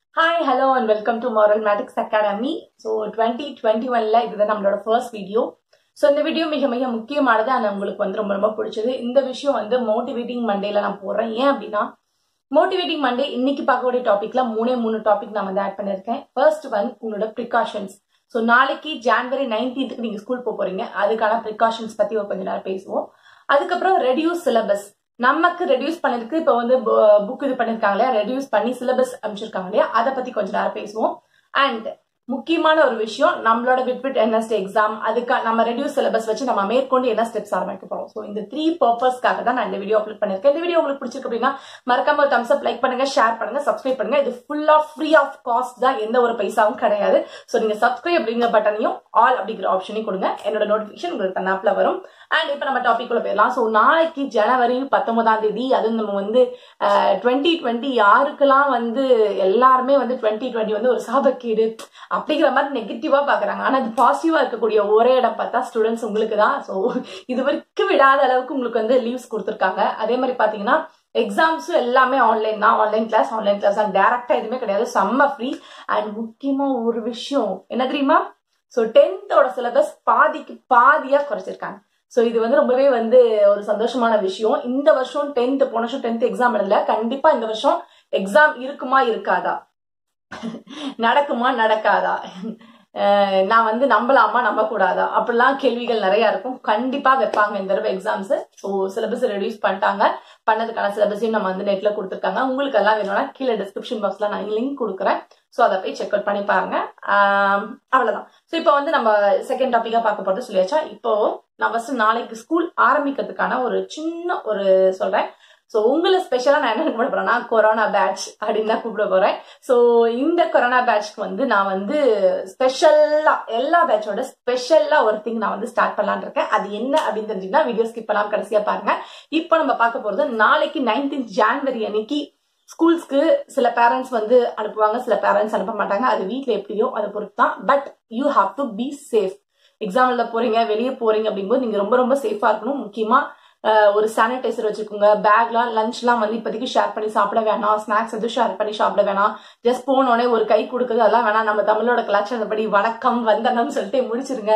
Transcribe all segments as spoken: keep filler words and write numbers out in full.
Hi, hello and welcome to Moral Mathematics Academy. So twenty twenty-one ல இதுதான் நம்மளோட first video. So இந்த video மிக மிக முக்கியமானது and உங்களுக்கு வந்து ரொம்ப ரொம்ப பிடிச்சது. இந்த விஷயம் வந்து motivating Mondayல நான் போடுறேன். ஏன் அப்படின்னா motivating Monday இன்னைக்கு பார்க்கக்கூடிய டாபிக்ல மூணே மூணு டாபிக் நான் வந்து ஆட் பண்ணிருக்கேன். First one உங்களோட precautions. So நாளைக்கு January nineteenth க்கு நீங்க ஸ்கூல் போக போறீங்க. அதுக்கான precautions பத்தி ஒரு கொஞ்ச நேரம் பேசுவோம். அதுக்கப்புறம் reduce syllabus. நமக்கு ரெடியூஸ் பண்ணிருக்கு இப்ப வந்து புக் இது பண்ணிருக்காங்க இல்லையா, ரெடியூஸ் பண்ணி சிலபஸ் அமைச்சிருக்காங்க இல்லையா, அதை பத்தி கொஞ்சம் நேரம் பேசுவோம். அண்ட் முக்கியமான ஒரு விஷயம், நம்மளோட விட்விட் என்எஸ்டி எக்ஸாம் அதுக்கு நம்ம ரெடியூஸ் சிலபஸ் வச்சு நம்ம மேற்கொண்டு என்ன ஸ்டெப்ஸ் ஆரம்பிக்க போறோம். ஸோ இந்த த்ரீ பர்பஸ்க்காக தான் நான் இந்த வீடியோ அப்லோட் பண்ணிருக்கேன். இந்த வீடியோ உங்களுக்கு பிடிச்சிருக்கு அப்படின்னா மறக்காம ஒரு தம்ஸ் அப் லைக் பண்ணுங்க, ஷேர் பண்ணுங்க, சப்ஸ்கிரைப் பண்ணுங்க. இது full of free of cost தான், எந்த ஒரு பைசாவும் கிடையாது. ஸோ நீங்க சப்ஸ்கிரைப் அப்படிங்கிற பட்டனையும் ஆல் அப்படிங்கிற ஆப்ஷனையும் கொடுங்க, என்னோட நோட்டிபிகேஷன் உங்களுக்கு தன்னாப்ல வரும். அண்ட் இப்ப நம்ம டாபிக் உள்ள போயிடலாம். ஸோ நாளைக்கு ஜனவரி பத்தொன்பதாம் தேதி, அது நம்ம வந்து டுவெண்ட்டி டுவெண்ட்டி யாருக்கெல்லாம் வந்து எல்லாருமே வந்து டுவெண்ட்டி டுவெண்ட்டி வந்து ஒரு சாபக்கேடு அப்படிங்கிற மாதிரி நெகட்டிவா பாக்குறாங்க. ஆனா அது பாசிட்டிவா இருக்கக்கூடிய ஒரே இடம் பார்த்தா ஸ்டூடெண்ட்ஸ் உங்களுக்கு தான். ஸோ இது வரைக்கும் விடாத அளவுக்கு உங்களுக்கு வந்து லீவ்ஸ் கொடுத்துருக்காங்க. அதே மாதிரி பாத்தீங்கன்னா எக்ஸாம்ஸும் எல்லாமே ஆன்லைன் தான், ஆன்லைன் கிளாஸ் ஆன்லைன் கிளாஸ் தான், டைரக்டா எதுவுமே கிடையாது, செம்ம ஃப்ரீ. அண்ட் முக்கியமா ஒரு விஷயம் என்ன தெரியுமா, ஸோ டென்த்தோட சிலபஸ் பாதிக்கு பாதியா குறைச்சிருக்காங்க. சோ இது வந்து ரொம்பவே வந்து ஒரு சந்தோஷமான விஷயம். இந்த வருஷம் டென்த் போன வருஷம் டென்த் எக்ஸாம் எழுதல, கண்டிப்பா இந்த வருஷம் எக்ஸாம் இருக்குமா இருக்காதா, நடக்குமா நடக்காதா, நான் வந்து நம்பலாமா நம்ப கூடாதா, அப்படிலாம் கேள்விகள் நிறைய இருக்கும். கண்டிப்பா வைப்பாங்க இந்த தடவை எக்ஸாம்ஸ். ஸோ சிலபஸ் ரெடியூஸ் பண்ணிட்டாங்க, பண்ணதுக்கான சிலபஸையும் நம்ம வந்து நெட்ல கொடுத்துருக்காங்க. உங்களுக்கு எல்லாம் வேணும்னா கீழே டிஸ்கிரிப்ஷன் பாக்ஸ்ல நான் லிங்க் கொடுக்குறேன். ஸோ அதை போய் செக் அவுட் பண்ணி பாருங்க. அவ்வளவுதான். ஸோ இப்போ வந்து நம்ம செகண்ட் டாபிக்கா பார்க்க போறது சொல்லியாச்சா. இப்போ நான் ஃபர்ஸ்ட் நாளைக்கு ஸ்கூல் ஆரம்பிக்கிறதுக்கான ஒரு சின்ன ஒரு சொல்றேன். ஸோ உங்களை ஸ்பெஷலா நான் என்ன கூப்பிட போறேன்னா கொரோனா பேட்ச் அப்படின்னு தான் கூப்பிட போறேன். ஸோ இந்த கொரோனா பேட்ச்க்கு வந்து நான் வந்து ஸ்பெஷலா எல்லா பேட்சோட ஸ்பெஷலா ஒரு திங் நான் வந்து ஸ்டார்ட் பண்ணலான் இருக்கேன். அது என்ன அப்படின்னு தெரிஞ்சுன்னா வீடியோ ஸ்கிப் பண்ணாம கடைசியா பாருங்க. இப்போ நம்ம பார்க்க போறது நாளைக்கு நைன்டீன்த் ஜான்வரி அன்னைக்கு ஸ்கூல்ஸ்க்கு சில பேரண்ட்ஸ் வந்து அனுப்புவாங்க, சில பேரண்ட்ஸ் அனுப்ப மாட்டாங்க. அது வீட்டுல எப்படியோ அதை பொறுத்து தான். But you have to be safe. எக்ஸாம்ல போறீங்க, வெளியே போறீங்க அப்படிங்கும்போது நீங்க ரொம்ப ரொம்ப சேஃபா இருக்கணும். முக்கியமா ஒரு சானிடைசர் வச்சுக்கோங்க. பேக்லாம் லஞ்ச்லாம் வந்து இப்போதைக்கு ஷேர் பண்ணி சாப்பிட வேணாம், ஸ்நாக்ஸ் எதுவும் ஷேர் பண்ணி சாப்பிட வேணாம். ஜஸ்ட் போனோடனே ஒரு கை கொடுக்குறது அதெல்லாம் வேணாம். நம்ம தமிழோட கலாச்சாரப்படி வணக்கம் வந்தனம் சொல்லிட்டு முடிச்சிருங்க.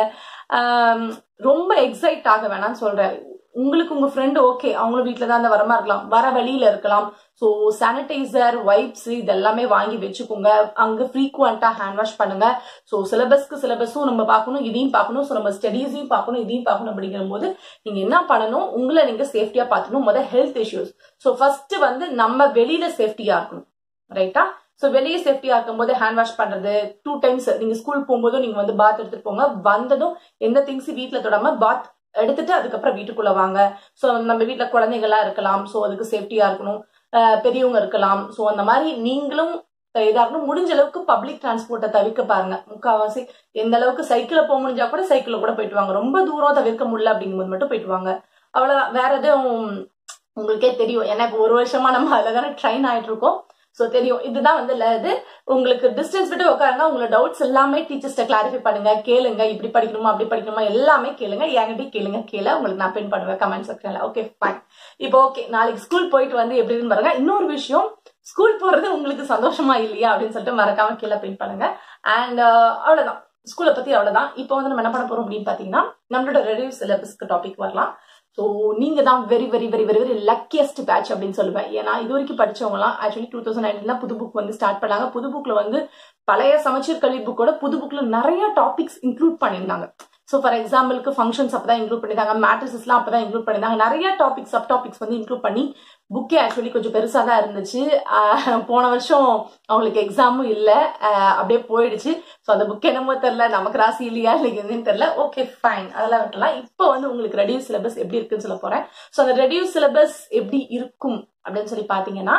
ரொம்ப எக்ஸைட் ஆக வேணாம்னு சொல்றேன். உங்களுக்கு உங்க ஃப்ரெண்டு ஓகே, அவங்களும் வீட்டுல தான் அந்த வரமா இருக்கலாம், வர வழியில இருக்கலாம். ஸோ சானிடைசர், வைப்ஸ் இதெல்லாமே வாங்கி வச்சுக்கோங்க. அங்க ஃப்ரீக்வெண்டா ஹேண்ட் வாஷ் பண்ணுங்க. ஸோ சிலபஸ்க்கு சிலபஸும் நம்ம பார்க்கணும், இதையும் பார்க்கணும். ஸோ நம்ம ஸ்டடீஸையும் பார்க்கணும், இதையும் பார்க்கணும். அப்படிங்கிற போது நீங்க என்ன பண்ணணும், உங்களை நீங்க சேஃப்டியா பார்த்துக்கணும். முதல் ஹெல்த் இஷ்யூஸ். ஸோ ஃபர்ஸ்ட் வந்து நம்ம வெளியில சேஃப்டியா இருக்கணும், ரைட்டா. சோ வெளியே சேஃப்டியா இருக்கும் போது ஹேண்ட் வாஷ் பண்றது டூ டைம்ஸ். நீங்க ஸ்கூல் போகும்போதும் நீங்க வந்து பாத் எடுத்துட்டு போங்க, வந்ததும் எந்த திங்ஸ் வீட்டுல தொடாம பாத் எடுத்துட்டு அதுக்கப்புறம் வீட்டுக்குள்ள வாங்க. சோ நம்ம வீட்டுல குழந்தைகளா இருக்கலாம், சோ அதுக்கு சேஃப்டியா இருக்கணும். பெரியவங்க இருக்கலாம். சோ அந்த மாதிரி நீங்களும் இதா இருக்கணும். முடிஞ்ச அளவுக்கு பப்ளிக் டிரான்ஸ்போர்ட்டை தவிர்க்க பாருங்க. முக்கால்வாசி எந்த அளவுக்கு சைக்கிள போக முடிஞ்சா கூட சைக்கிள கூட போயிட்டு வாங்க. ரொம்ப தூரம் தவிர்க்க முடியல அப்படிங்கும்போது மட்டும் போயிட்டு வாங்க. அவ்வளவுதான். வேற எதுவும் உங்களுக்கே தெரியும், எனக்கு ஒரு வருஷமா நம்ம அதுலதானே ட்ரெயின் ஆயிட்டு இருக்கோம். சோ தெரியும், இதுதான் வந்து இது. உங்களுக்கு டிஸ்டன்ஸ் விட்டு உட்காருங்க. உங்களோட டவுட்ஸ் எல்லாமே டீச்சர்ஸ்ட கிளாரிஃபை பண்ணுங்க, கேளுங்க. இப்படி படிக்கணுமா அப்படி படிக்கணுமா எல்லாமே கேளுங்க. என்கிட்ட கேளுங்க, கேள உங்களுக்கு நான் பின் பண்ணுவேன் கமெண்ட் செக்ஷன்ல. Okay fine. இப்போ ஓகே, நாளைக்கு ஸ்கூல் போயிட்டு வந்து எப்படின்னு பாருங்க. இன்னொரு விஷயம், ஸ்கூல் போறது உங்களுக்கு சந்தோஷமா இல்லையா அப்படின்னு சொல்லிட்டு மறக்காம கீழே பின் பண்ணுங்க. அண்ட் அவ்வளவுதான், ஸ்கூலை பத்தி அவ்வளவுதான். இப்போ வந்து நம்ம என்ன பண்ண போறோம் அப்படின்னு பாத்தீங்கன்னா நம்மளோட ரெடியூஸ் சிலபஸ்க்கு டாபிக் வரலாம். ஸோ நீங்க தான் very very very very very luckiest batch அப்படின்னு சொல்லுவேன். ஏன்னா இது வரைக்கும் படிச்சவங்கலாம் ஆக்சுவலி டூ தௌசண்ட் நைன்டீன்ல புது புக் வந்து ஸ்டார்ட் பண்ணாங்க. புது புக்ல வந்து பழைய சமச்சீர் கல்வி புக்கோட புது புக்ல நிறைய டாபிக்ஸ் இன்க்ளூட் பண்ணியிருந்தாங்க. ஸோ ஃபார் எக்ஸாம்பிளுக்கு ஃபங்க்ஷன்ஸ் அப்பதான் இன்க்ளூட் பண்ணிருந்தாங்க, மேட்ரிசஸ்லாம் அப்பதான் இன்க்ளூட் பண்ணிருந்தாங்க. நிறைய டாபிக்ஸ் சப் டாபிக்ஸ் வந்து இன்க்ளூட் பண்ணி புக்கே ஆக்சுவலி கொஞ்சம் பெருசா தான் இருந்துச்சு. போன வருஷம் அவங்களுக்கு எக்ஸாமும் இல்லை, அப்படியே போயிடுச்சு. ஸோ அந்த புக் என்னமோ தெரியல, நமக்கு ராசி இல்லையா இல்லை எதுன்னு தெரியல. ஓகே ஃபைன், அதெல்லாம் விட்டுலாம். இப்போ வந்து உங்களுக்கு ரெடியூஸ் சிலபஸ் எப்படி இருக்குன்னு சொல்ல போறேன். ஸோ அந்த ரெடியூஸ் சிலபஸ் எப்படி இருக்கும் அப்படின்னு சொல்லி பாத்தீங்கன்னா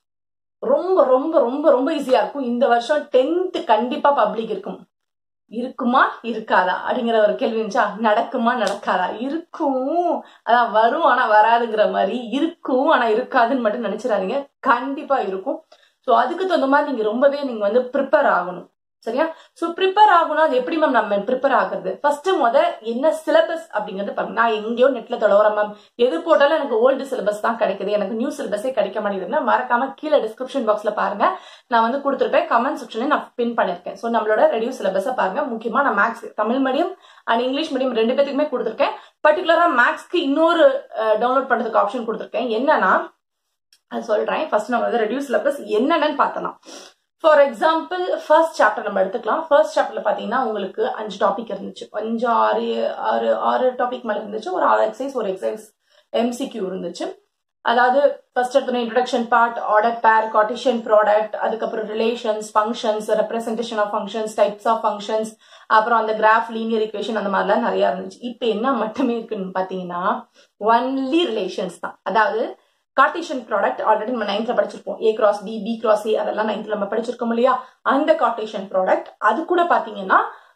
ரொம்ப ரொம்ப ரொம்ப ரொம்ப ஈஸியா இருக்கும். இந்த வருஷம் டென்த் கண்டிப்பா பப்ளிக் இருக்கும். இருக்குமா இருக்காதா அப்படிங்கிற ஒரு கேள்வி இருந்துச்சா. நடக்குமா நடக்காதா, இருக்கும். அதான் வரும் ஆனா வராதுங்கிற மாதிரி, இருக்கும் ஆனா இருக்காதுன்னு மட்டும் நினைச்சிடாதீங்க. கண்டிப்பா இருக்கும். சோ அதுக்கு தகுந்த மாதிரி நீங்க ரொம்பவே நீங்க வந்து ப்ரிப்பேர் ஆகணும். சரியா? சோ ப்ரிப்பேர் ஆகணும். அது எப்படி மேம் நம்ம ப்ரிப்பேர் ஆகுறது? ஃபர்ஸ்ட் முத என்ன சிலபஸ் அப்படிங்கறது பாருங்க. நான் எங்கேயோ நெட்ல தொலைவறேன் மேம், எது போட்டாலும் எனக்கு ஓல்டு சிலபஸ் தான் கிடைக்குது, எனக்கு நியூ சிலபஸே கிடைக்க மாட்டேங்குதுன்னா மறக்காம கீழே டிஸ்கிரிப்ஷன் பாக்ஸ்ல பாருங்க, நான் வந்து கொடுத்துருப்பேன். கமெண்ட் செக்ஷன்ல நான் பின் பண்ணிருக்கேன். சோ நம்மளோட ரெடியூஸ் சிலபஸை பாருங்க. முக்கியமா நான் maths Tamil medium and English medium ரெண்டு பேத்துக்குமே கொடுத்துருக்கேன். பர்டிகுலரா மேக்ஸ்க்கு இன்னொரு டவுன்லோட் பண்றதுக்கு ஆப்ஷன் கொடுத்துருக்கேன். என்னன்னா அது சொல்றேன். ஃபர்ஸ்ட் நம்ம வந்து ரெடியூஸ் சிலபஸ் என்னன்னு பார்த்தலாம். ஃபார் எக்ஸாம்பிள் ஃபர்ஸ்ட் சாப்டர் நம்ம எடுத்துக்கலாம். ஃபர்ஸ்ட் சாப்டர்ல பாத்தீங்கன்னா உங்களுக்கு அஞ்சு டாபிக் இருந்துச்சு, அஞ்சு ஆறு ஆறு ஆறு டாபிக் மேல இருந்துச்சு. ஒரு ஆறு எக்ஸசைஸ், ஒரு எக்ஸசைஸ் எம்சிக்யூ இருந்துச்சு. அதாவது ஃபர்ஸ்ட் எடுத்தோட introduction part, order pair, Cartesian product, அதுக்கப்புறம் relations, functions, representation of functions, types of functions, அப்புறம் அந்த கிராஃப், லீனியர் ஈக்குவேஷன், அந்த மாதிரிலாம் நிறைய இருந்துச்சு. இப்போ என்ன மட்டுமே இருக்குன்னு பாத்தீங்கன்னா ஒன்லி ரிலேஷன்ஸ் தான். அதாவது கார்ட்டீசியன் ப்ராடக்ட் ஆல்ரெடி நம்ம நைன்த்ல படிச்சிருப்போம். A cross B, B cross A, அதெல்லாம் நைன்த்ல நம்ம படிச்சிருக்கோம் இல்லையா? அந்த கார்ட்டீசியன் ப்ராடக்ட் அது கூட பாத்தீங்கன்னா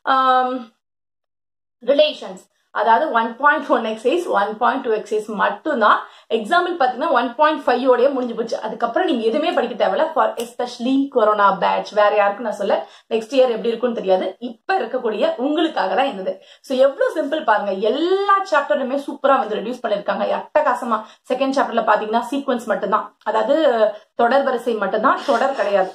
ரிலேஷன்ஸ், அதாவது one point one exercise, one point two exercise மட்டும்தான். எக்ஸாம்பிள் பாத்தீங்கன்னா ஒன் பாயிண்ட் ஃபைவ் ஓடய முடிஞ்சு போச்சு. அதுக்கப்புறம் நீங்க எதுவுமே படிக்க தேவையில்ல. ஃபார் எஸ்பெஷலி கொரோனா பேட்ச், வேற யாருக்கும் நான் சொல்ல, நெக்ஸ்ட் இயர் எப்படி இருக்கும்னு தெரியாது. இப்ப இருக்கக்கூடிய உங்களுக்காக தான் இருந்தது. சோ எவ்வளவு சிம்பிள் பாருங்க. எல்லா சாப்டருமே சூப்பரா வந்து ரெடியூஸ் பண்ணிருக்காங்க, அட்டகாசமா. செகண்ட் சாப்டர்ல பாத்தீங்கன்னா சீக்வன்ஸ் மட்டும்தான், அதாவது தொடர் வரிசை மட்டும்தான், தொடர் கிடையாது.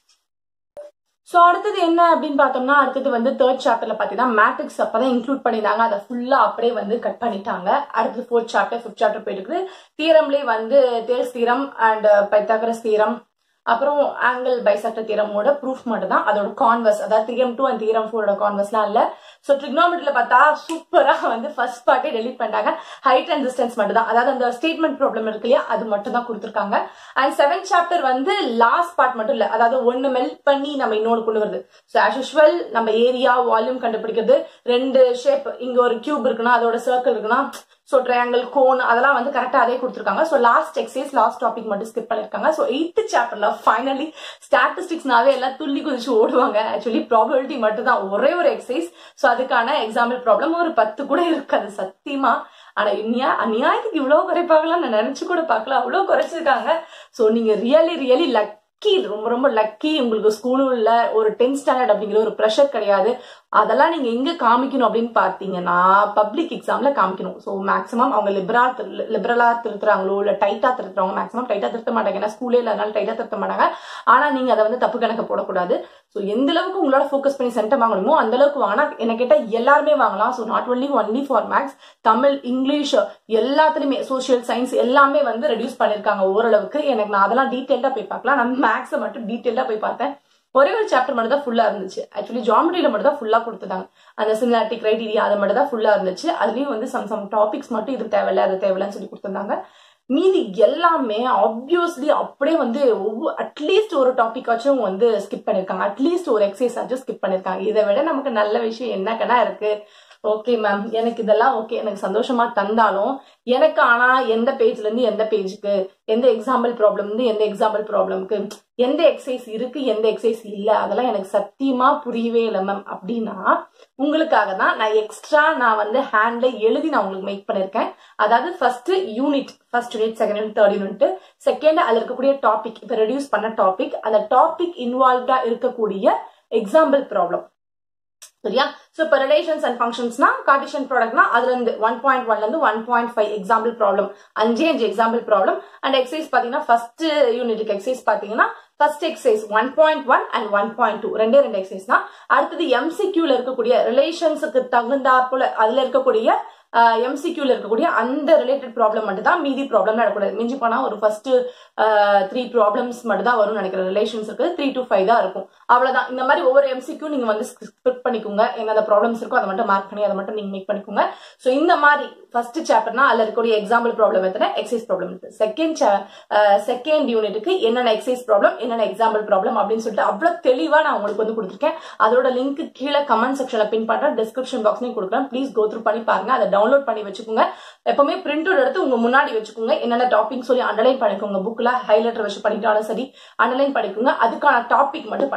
சோ அடுத்தது என்ன அப்படின்னு பார்த்தோம்னா, அடுத்தது வந்து தேர்ட் சாப்டர்ல பாத்தீங்கன்னா மேட்ரிக்ஸ் அப்பதான் இன்க்ளூட் பண்ணிருந்தாங்க. அதை ஃபுல்லா அப்படியே வந்து கட் பண்ணிட்டாங்க. அடுத்தது ஃபோர்த் சாப்டர், ஃபிஃப்த் சாப்டர் போயிட்டு இருக்குது. தியரம்லயே வந்து Thales theorem and Pythagoras theorem, அப்புறம் ஆங்கிள் பைசெக்டர் தியரமோட ப்ரூஃப் மட்டும் தான். அதோட கான்வர்ஸ், அதாவது தியரம் டூ அண்ட் தியரம் ஃபோரோட கான்வர்ஸ்லாம் இல்ல. சோ ட்ரிக்னோமெட்ரியில பார்த்தா சூப்பரா வந்து ஃபர்ஸ்ட் பார்ட்டே டெலிட் பண்ணிட்டாங்க. ஹைட் அண்ட் டிஸ்டன்ஸ் மட்டும் தான், அதாவது அந்த ஸ்டேட்மெண்ட் ப்ராப்ளம் இருக்கு இல்லையா, அது மட்டும் தான் கொடுத்துருக்காங்க. அண்ட் செவன்த் சாப்டர் வந்து லாஸ்ட் பார்ட் மட்டும் இல்ல, அதாவது ஒன்னு மெல்ட் பண்ணி நம்ம இன்னொன்று கொண்டு வருது. சோ ஆஸ் யூசுவல் நம்ம ஏரியா, வால்யூம் கண்டுபிடிக்கிறது, ரெண்டு ஷேப், இங்க ஒரு கியூப் இருக்குன்னா அதோட சர்க்கிள் இருக்குன்னா, சோ ட்ரையாங்கிள், கோன், அதெல்லாம் வந்து கரெக்டா அதே கொடுத்துருக்காங்க. So last exercise, last topic மட்டும் ஸ்கிப் பண்ணிருக்காங்க. சோ எய்த் சாப்டர்ல ஃபைனலி ஸ்டாட்டிஸ்டிக்ஸ்னாவே எல்லாம் துள்ளி குதிச்சு ஓடுவாங்க. ஆக்சுவலி ப்ராபபிலிட்டி மட்டும் தான் ஒரே ஒரு எக்ஸைஸ். சோ அதுக்கான எக்ஸாம்பிள் ப்ராப்ளம் ஒரு பத்து கூட இருக்காது சத்தியமா. ஆனா இனியா அநியாயத்துக்கு இவ்வளவு குறைப்பாங்களா நான் நினைச்சு கூட பார்க்கல, அவ்வளவு குறைச்சிருக்காங்க. சோ நீங்க ரியலி ரியலி லக்கி, ரொம்ப ரொம்ப லக்கி. உங்களுக்கு ஸ்கூல்ல ஒரு டென்த் ஸ்டாண்டர்ட் அப்படிங்கிற ஒரு ப்ரெஷர் கிடையாது. அதெல்லாம் நீங்க எங்க காமிக்கணும் அப்படின்னு பாத்தீங்கன்னா பப்ளிக் எக்ஸாம்ல காமிக்கணும். சோ மேக்ஸிமம் அவங்க லிபரா லிபரலா திருத்துறாங்களோ இல்ல டைட்டா திருத்துறவங்க, மேக்ஸிமம் டைட்டா திருத்த மாட்டாங்க, ஏன்னா ஸ்கூலே இல்லாதனால டைட்டா திருத்த மாட்டாங்க. ஆனா நீங்க அதை வந்து தப்பு கணக்கு போடக்கூடாது. சோ எந்த அளவுக்கு உங்களோட ஃபோக்கஸ் பண்ணி சென்டம் வாங்கணுமோ அந்த அளவுக்கு வாங்கினா என்ன கேட்டா எல்லாருமே வாங்கலாம். So not only only for maths, Tamil, English எல்லாத்துலயுமே, சோசியல் சயின்ஸ் எல்லாமே வந்து ரெடியூஸ் பண்ணிருக்காங்க ஓரளவுக்கு. எனக்கு நான் அதெல்லாம் டீடைல்டா போய் பார்க்கலாம், நம்ம மேக்ஸை மட்டும் டீடைல்டா போய் பார்த்தேன். ஒரே ஒரு சாப்டர் மட்டும் தான் ஃபுல்லா இருந்துச்சு. ஆக்சுவலி ஜியோமெட்ரியில மட்டும் தான் ஃபுல்லா கொடுத்துட்டாங்க. அந்த சிமிலாரிட்டி கிரைட்டீரியா அது மட்டும் தான் ஃபுல்லா இருந்துச்சு. அதுலயும் வந்து சம் சம் டாபிக்ஸ் மட்டும் இது தேவையில்ல அது தேவையில்லன்னு சொல்லி கொடுத்துருந்தாங்க. மீதி எல்லாமே ஆப்வியஸ்லி அப்படியே வந்து ஒவ்வொரு அட்லீஸ்ட் ஒரு டாபிக்காச்சும் வந்து ஸ்கிப் பண்ணிருக்காங்க, அட்லீஸ்ட் ஒரு எக்ஸசைஸ் ஆச்சும் ஸ்கிப் பண்ணிருக்காங்க. இதை விட நமக்கு நல்ல விஷயம் என்னக்கன்னா இருக்கு. ஓகே மேம், எனக்கு இதெல்லாம் ஓகே, எனக்கு சந்தோஷமா தந்தாலும் எனக்கு ஆனா எந்த பேஜ்ல இருந்து எந்த பேஜுக்கு, எந்த எக்ஸாம்பிள் ப்ராப்ளம் இருந்து எந்த எக்ஸாம்பிள் ப்ராப்ளம்க்கு, எந்த எக்ஸசைஸ் இருக்கு எந்த எக்ஸசைஸ் இல்ல, அதெல்லாம் எனக்கு சத்தியமா புரியவே இல்லை மேம் அப்படின்னா உங்களுக்காக தான் நான் எக்ஸ்ட்ரா நான் வந்து ஹேண்ட்ல எழுதி நான் உங்களுக்கு மேக் பண்ணிருக்கேன். அதாவது first unit, first unit, second unit, third unit, second அதுல இருக்கக்கூடிய டாபிக், இப்ப ரெடியூஸ் பண்ண டாபிக், அந்த டாபிக் இன்வால்வ்டா இருக்கக்கூடிய எக்ஸாம்பிள் ப்ராப்ளம். சரியா? சோ இப்ப ரிலேஷன்ஸ் அண்ட் ஃபங்க்ஷன்ஸ்னா கார்ட்டீசியன் ப்ராடக்ட்னா அதுல இருந்து ஒன் பாயிண்ட் ஒன்ல இருந்து one point five example problem, அஞ்சே அஞ்சு எக்ஸாம்பிள் ப்ராப்ளம். அண்ட் எக்ஸசைஸ் பாத்தீங்கன்னா ஃபர்ஸ்ட் யூனிட்டுக்கு எக்ஸசைஸ் பாத்தீங்கன்னா first exercise one point one and one point two ரெண்டே ரெண்டு எக்ஸசைஸ் தான். அடுத்தது எம்சிக்யூல இருக்கக்கூடிய ரிலேஷன்ஸுக்கு தகுந்தாப்புல அதுல இருக்கக்கூடிய எம்சிக்யூல இருக்கக்கூடிய அந்த ரிலேட்டட் ப்ராப்ளம் மட்டும் தான், மீதி ப்ராப்ளம் நடக்கூடாது. மிஞ்சி போனா ஒரு ஃபர்ஸ்ட் த்ரீ ப்ராப்ளம்ஸ் மட்டும் தான் வரும்னு நினைக்கிறேன். ரிலேஷன்ஸ் இருக்கு த்ரீ டு ஃபைவ் தான் இருக்கும், அவ்வளவுதான். இந்த மாதிரி ஒவ்வொரு எம்சிக்யூ நீங்க வந்து ஸ்பிட் பண்ணிக்கோங்க, என்னென்ன ப்ராப்ளம்ஸ் இருக்கோ அதை மட்டும் மார்க் பண்ணி அதை மட்டும் நீங்க மேக் பண்ணிக்கோங்க. சோ இந்த மாதிரி ஃபர்ஸ்ட் சாப்டர்னா அதுல இருக்கக்கூடிய எக்ஸாம்பிள் ப்ராப்ளம் எத்தனை, எக்ஸசைஸ் ப்ராப்ளம் இருக்கு. செகண்ட் செகண்ட் யூனிட்டுக்கு என்னென்ன எக்ஸசைஸ் ப்ராப்ளம் என்னென்ன எக்ஸாம்பிள் ப்ராப்ளம் அப்படின்னு சொல்லிட்டு அவ்வளவு தெளிவா நான் உங்களுக்கு வந்து கொடுத்துருக்கேன். அதோட லிங்க் கீழே கமெண்ட் செக்ஷன்ல பின் பண்றேன், டிஸ்கிரிப்ஷன் பாக்ஸ்லயும் கொடுக்குறேன். ப்ளீஸ் கோ த்ரூ பண்ணி பாருங்க, அதை டவுன்லோட் பண்ணி வச்சுக்கோங்க. எப்பவுமே பிரிண்ட் அவுட் எடுத்து உங்க முன்னாடி வச்சுக்கோங்க. என்னென்ன டாபிக் சொல்லி அண்டர்லைன் பண்ணிக்கோங்க. புக்ல ஹைலைட்டர் வச்சு பண்ணிட்டாலும் சரி அண்டர்லைன் பண்ணிக்கோங்க. அதுக்கான டாபிக் மட்டும் பண்ணுங்க.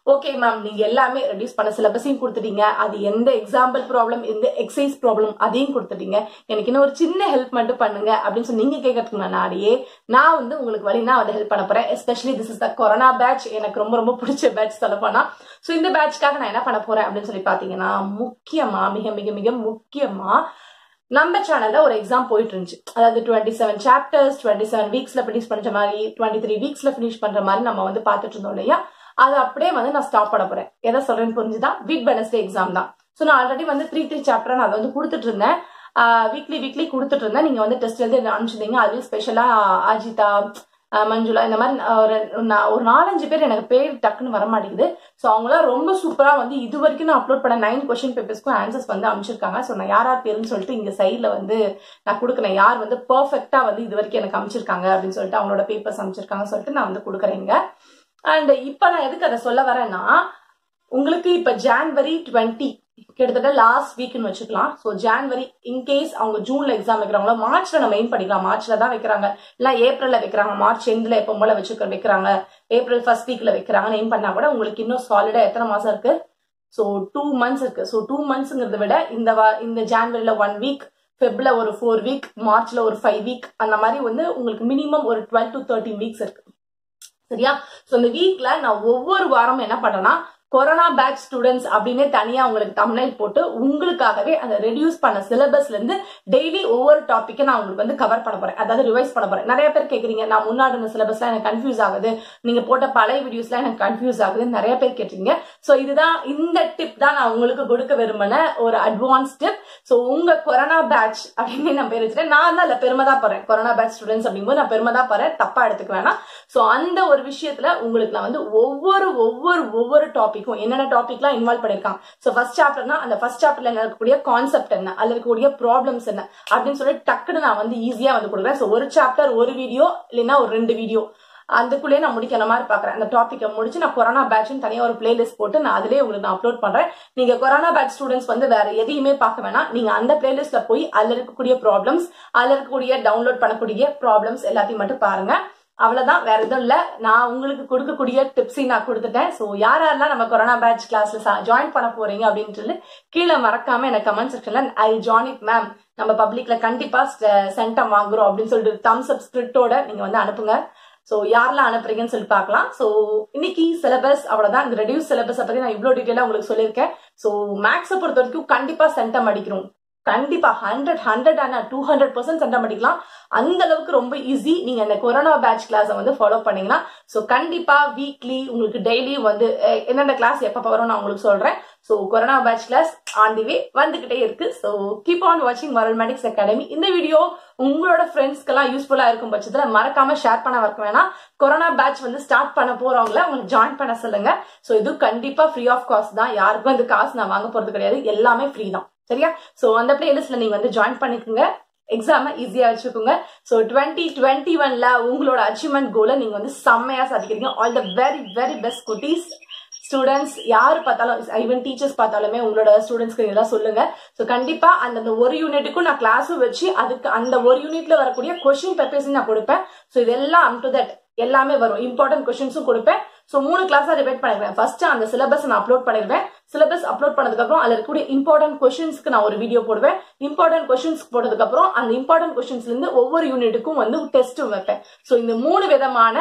ஓகே மேம், நீங்க எல்லாமே ரெடியூஸ் பண்ண சிலபஸையும் கொடுத்துட்டீங்க, அது எந்த எக்ஸாம்பிள் ப்ராப்ளம் எந்த எக்ஸசைஸ் ப்ராப்ளம் அதையும் கொடுத்துட்டீங்க, எனக்கு இன்னும் ஒரு சின்ன ஹெல்ப் மட்டும் பண்ணுங்க அப்படின்னு சொல்லி நீங்க கேட்கறதுக்கு முன்னாடியே நான் வந்து உங்களுக்கு வழி நான் வந்து ஹெல்ப் பண்ண போறேன். Especially this is the corona batch, எனக்கு ரொம்ப ரொம்ப பிடிச்ச பேட்ச் சொல்ல போனா. ஸோ இந்த பேட்ச்காக நான் என்ன பண்ண போறேன் அப்படின்னு சொல்லி பாத்தீங்கன்னா, முக்கியமா மிக மிக மிக முக்கியமா நம்ம சேனல்ல ஒரு எக்ஸாம் போயிட்டு இருந்துச்சு. அதாவது twenty seven chapters twenty seven வீக்ஸ்ல பினிஷ் பண்ற மாதிரி, டுவெண்ட்டி த்ரீ வீக்ஸ்ல பினிஷ் பண்ற மாதிரி நம்ம வந்து பாத்துட்டு இருந்தோம் இல்லையா. அது அப்படியே வந்து நான் ஸ்டாப் பண்ண போறேன். எதை சொல்றேன்னு புரிஞ்சுதான், வீக் வெனஸ்டே எக்ஸாம் தான். ஸோ நான் ஆல்ரெடி வந்து த்ரீ த்ரீ சாப்டர் நான் அதை வந்து கொடுத்துட்டு இருந்தேன், வீக்லி வீக்லி கொடுத்துட்டு இருந்தேன். நீங்க வந்து டெஸ்ட் எழுதி அனுப்பிச்சிருந்தீங்க. அதுலயும் ஸ்பெஷலா அஜிதா, மஞ்சுளா, இந்த மாதிரி ஒரு நாலஞ்சு பேர் எனக்கு பேர் டக்குன்னு வர மாட்டேங்குது. ஸோ அவங்களாம் ரொம்ப சூப்பரா வந்து இது வரைக்கும் நான் அப்லோட் பண்ண நைன் கொஸ்டின் பேப்பர்ஸ்க்கும் ஆன்சர்ஸ் வந்து அமைச்சிருக்காங்க. ஸோ நான் யார் யார் பேருன்னு சொல்லிட்டு இங்க சைட்ல வந்து நான் கொடுக்குறேன், யார் வந்து பெர்ஃபெக்டா வந்து இது வரைக்கும் எனக்கு அமைச்சிருக்காங்க அப்படின்னு சொல்லிட்டு அவங்களோட பேப்பர்ஸ் அமைச்சிருக்காங்கன்னு சொல்லிட்டு நான் வந்து கொடுக்குறேங்க. அண்ட் இப்ப நான் எதுக்கு அதை சொல்ல வரேன்னா, உங்களுக்கு இப்ப ஜான்வரி டுவெண்ட்டி கிட்டத்தட்ட லாஸ்ட் வீக்னு வச்சுக்கலாம். ஸோ ஜான்வரி இன்கேஸ் அவங்க ஜூன்ல எக்ஸாம் வைக்கிறாங்களோ, மார்ச்ல நம்ம எய்ம் பண்ணிக்கலாம். மார்ச்ல தான் வைக்கிறாங்க, இல்ல ஏப்ரல்ல வைக்கிறாங்க, மார்ச் எண்ட்ல எப்போ போல வச்சுக்க வைக்கிறாங்க, ஏப்ரல் ஃபர்ஸ்ட் வீக்ல வைக்கிறாங்கன்னு எய்ம் பண்ணா கூட உங்களுக்கு இன்னும் சாலிடா எத்தனை மாசம் இருக்கு? ஸோ டூ மந்த்ஸ் இருக்கு. ஸோ டூ மந்த்ஸ்ங்கிறத விட இந்த இந்த ஜான்வரியில ஒன் வீக், ஃபெப்ல ஒரு ஃபோர் வீக், மார்ச்ல ஒரு ஃபைவ் வீக், அந்த மாதிரி வந்து உங்களுக்கு மினிமம் ஒரு டுவெல் டு தேர்ட்டின் வீக்ஸ் இருக்கு. சரியா? சோ இந்த வீக்ல நான் ஒவ்வொரு வாரமும் என்ன பண்றேன்னா, கொரோனா பேட்ச் ஸ்டூடெண்ட்ஸ் அப்படின்னு தனியா உங்களுக்கு தம்ப்நெயில் போட்டு உங்களுக்காகவே அந்த ரெடியூஸ் பண்ண சிலபஸ்ல இருந்து டெய்லி ஒவ்வொரு டாபிக்கை நான் உங்களுக்கு வந்து கவர் பண்ண போறேன், அதாவது ரிவைஸ் பண்ண போறேன். நிறைய பேர் கேக்குறீங்க, நான் முன்னாடி இருந்த சிலபஸ்லாம் எனக்கு கன்ஃபியூஸ் ஆகுது, நீங்க போட்ட பழைய வீடியோஸ்லாம் எனக்கு கன்ஃபியூஸ் ஆகுதுன்னு நிறைய பேர் கேட்டீங்க. சோ இதுதான், இந்த டிப் தான் நான் உங்களுக்கு கொடுக்க விரும்பின ஒரு அட்வான்ஸ் டிப். சோ உங்க கொரோனா பேட்ச் அப்படின்னு நான் பேர் வச்சுட்டேன். நான் தான் இல்ல பெருமை தான் போறேன், கொரோனா பேட்ச் ஸ்டூடெண்ட்ஸ் அப்படிங்கும்போது நான் பெருமை தான் போறேன், தப்பா எடுத்துக்க வேணாம். சோ அந்த ஒரு விஷயத்துல உங்களுக்கு நான் வந்து ஒவ்வொரு ஒவ்வொரு ஒவ்வொரு டாபிக் என்னென்ன டாபிக்லாம் இன்வால்வ் பண்ணிருக்காங்க. சோ ஃபர்ஸ்ட் சாப்டர்னா அந்த ஃபர்ஸ்ட் சாப்டர்ல இருக்கக்கூடிய கான்செப்ட் என்ன, அதுல இருக்கக்கூடிய ப்ராப்ளம்ஸ் என்ன அப்படின்னு சொல்லி டக்குன்னு நான் வந்து ஈஸியா வந்து கொடுக்குறேன். சோ ஒரு சாப்டர் ஒரு வீடியோ இல்லைன்னா ஒரு ரெண்டு வீடியோ அதுக்குள்ளேயே நான் முடிக்கிற மாதிரி பாக்குறேன். அந்த டாபிக்கை முடிச்சு நான் கொரோனா பேட்ச்னு தனியா ஒரு பிளேலிஸ்ட் போட்டு நான் அதுலயே உங்களுக்கு நான் அப்லோட் பண்றேன். நீங்க கொரோனா பேட்ச் ஸ்டூடெண்ட்ஸ் வந்து வேற எதையுமே பார்க்க வேணாம், நீங்க அந்த பிளேலிஸ்ட்ல போய் அதுல இருக்கக்கூடிய ப்ராப்ளம்ஸ், அதுல இருக்கக்கூடிய டவுன்லோட் பண்ணக்கூடிய ப்ராப்ளம்ஸ் எல்லாத்தையும் மட்டும் பாருங்க. அவ்வளவுதான், வேற எதுவும் இல்ல. நான் உங்களுக்கு கொடுக்கக்கூடிய டிப்ஸையும் நான் கொடுத்துட்டேன். சோ யார் யாரெல்லாம் நம்ம கொரோனா பேட்ச் கிளாஸ்ல ஜாயின் பண்ண போறீங்க அப்படின்னு சொல்லி கீழே மறக்காம எனக்கு கமெண்ட் செக்ஷன்ல ஐ ஜாயின் இட் மேம், நம்ம பப்ளிக்ல கண்டிப்பா சென்டம் வாங்குறோம் அப்படின்னு சொல்லிட்டு தம்ஸ் அப் ஸ்கிரிப்டோட நீங்க வந்து அனுப்புங்க. சோ யாரெல்லாம் அனுப்புறீங்கன்னு சொல்லி பாக்கலாம். சோ இன்னைக்கு சிலபஸ் அவ்வளவுதான். இந்த ரெடியூஸ் சிலபஸ் பத்தி நான் இவ்வளவு டீட்டெயிலா உங்களுக்கு சொல்லியிருக்கேன். சோ மேக்ஸை பொறுத்த வரைக்கும் கண்டிப்பா சென்டம் அடிக்கிறோம், கண்டிப்பா ஹண்ட்ரட் ஹண்ட்ரட் ஆனா டூ ஹண்ட்ரட் பர்சன்ட் சென்டம் அடிக்கலாம். அந்த அளவுக்கு ரொம்ப ஈஸி. நீங்க இந்த கொரோனா பேட்ச் கிளாஸ் வந்து ஃபாலோ பண்ணீங்கன்னா சோ கண்டிப்பா வீக்லி உங்களுக்கு டெய்லி வந்து என்னென்ன கிளாஸ் எப்ப வரும் நான் உங்களுக்கு சொல்றேன். So corona batch class on the way வந்துகிட்டே இருக்கு. சோ கீப் ஆன் வாட்சிங் மாரல் மேட்டிக்ஸ் அகாடமி. இந்த வீடியோ உங்களோட ஃப்ரெண்ட்ஸ்க்கு எல்லாம் யூஸ்ஃபுல்லா இருக்கும் பட்சத்துல மறக்காம ஷேர் பண்ண வைக்க வேணாம். கொரோனா பேட்ச் வந்து ஸ்டார்ட் பண்ண போறவங்கள உங்களுக்கு ஜாயின் பண்ண சொல்லுங்க. சோ இது கண்டிப்பா ஃப்ரீ ஆஃப் காஸ்ட் தான், யாருக்கும் இந்த காசு நான் வாங்க போறது கிடையாது, எல்லாமே ஃப்ரீ தான். சரியா? சோ அந்த பிளேலிஸ்ட்ல நீங்க வந்து ஜாயின் பண்ணிக்கோங்க, எக்ஸாம் ஈஸியா வச்சுக்கோங்க. சோ டுவெண்ட்டி டுவெண்ட்டி ஒன்ல உங்களோட அச்சீவ்மெண்ட் கோலை நீங்க வந்து செம்மையா சாதிக்கிறீங்க. All the very very best குட்டீஸ் ஸ்டூடெண்ட்ஸ். யாரு பார்த்தாலும் ஈவன் டீச்சர்ஸ் பார்த்தாலுமே உங்களோட ஸ்டூடெண்ட்ஸ்க்கு இதெல்லாம் சொல்லுங்க. சோ கண்டிப்பா அந்த ஒரு யூனிட்டுக்கும் நான் கிளாஸும் வச்சு அதுக்கு அந்த ஒரு யூனிட்ல வரக்கூடிய கொஸ்டின் பேப்பர்ஸ் நான் கொடுப்பேன். சோ இதெல்லாம் அப் டு தட் எல்லாமே வரும், இம்பார்ட்டன்ட் கொஸ்டின்ஸும் கொடுப்பேன். சோ மூணு கிளாஸா ரிவைட் பண்ணிருக்கேன். ஃபர்ஸ்ட் அந்த சிலபஸ் நான் அப்லோட் பண்ணிருவேன். சிலபஸ் அப்லோட் பண்ணதுக்கு அப்புறம் அதுல இருக்கக்கூடிய இம்பார்ட்டன்ட் கொஸ்டின்ஸ்க்கு நான் ஒரு வீடியோ போடுவேன். இம்பார்ட்டன்ட் கொஸ்டின்ஸ் போட்டதுக்கு அப்புறம் அந்த இம்பார்ட்டன்ட் கொஸ்டின்ஸ்ல இருந்து ஒவ்வொரு யூனிட்டுக்கும் வந்து டெஸ்ட்டும் வைப்பேன். சோ இந்த மூணு விதமான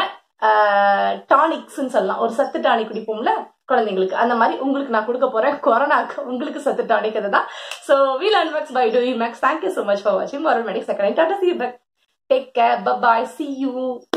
டானிக்ஸ் சொல்லலாம், ஒரு சத்து டானிக் குடிப்போம்ல குழந்தைங்களுக்கு, அந்த மாதிரி உங்களுக்கு நான் கொடுக்க போறேன். கொரோனாக்கு உங்களுக்கு சத்து டானிக் அதுதான். So we learn max by doing max. Thank you so much for watching Moral Medics Academy. Tata, see you back. Take care. Bye bye. See you.